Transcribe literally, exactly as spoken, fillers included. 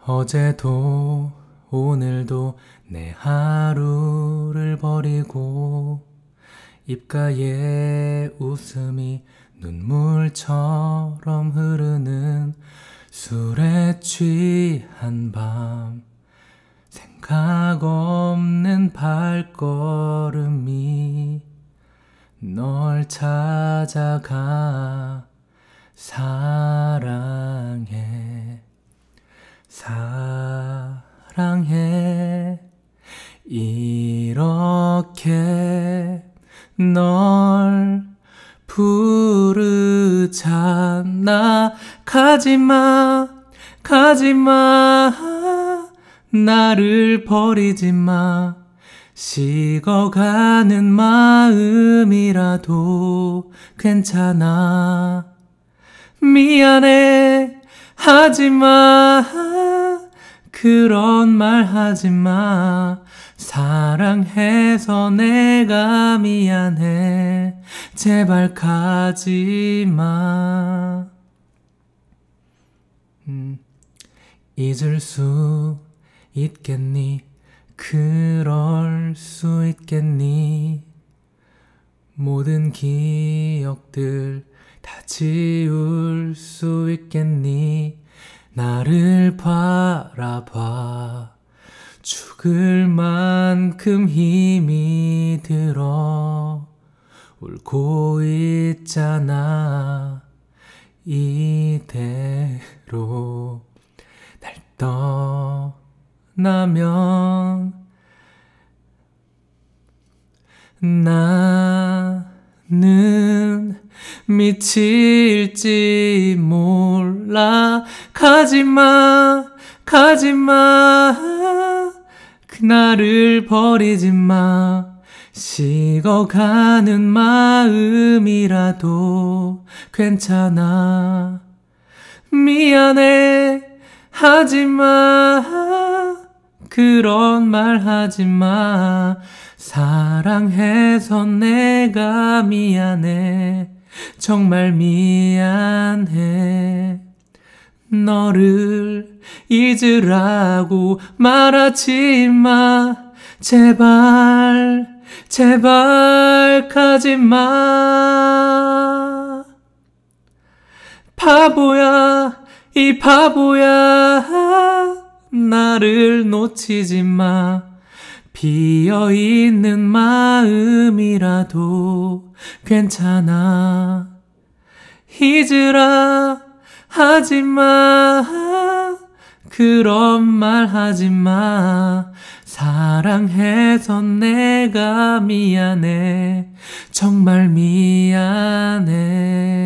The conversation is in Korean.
어제도 오늘도 내 하루를 버리고 입가에 웃음이 눈물처럼 흐르는 술에 취한 밤, 생각 없는 발걸음이 널 찾아가. 사랑해, 사랑해, 이렇게 널 부르잖아. 가지마, 가지마, 나를 버리지마. 식어가는 마음이라도 괜찮아. 미안해, 하지마, 그런 말 하지마. 사랑해서 내가 미안해, 제발 가지마. 음, 잊을 수 있겠니? 그럴 수 있겠니? 모든 기억들 다 지울 수 있겠니? 나를 바라봐. 죽을 만큼 힘이 들어 울고 있잖아. 이대로 날 떠나면 나는 미칠지 몰라. 가지마, 가지마, 그날을 버리지마. 식어가는 마음이라도 괜찮아. 미안해, 하지마, 그런 말 하지마. 사랑해서 내가 미안해, 정말 미안해. 너를 잊으라고 말하지마. 제발, 제발 가지마. 바보야, 이 바보야, 나를 놓치지마. 비어있는 마음이라도 괜찮아. 잊으라 하지마, 그런 말 하지마. 사랑해서 내가 미안해, 정말 미안해.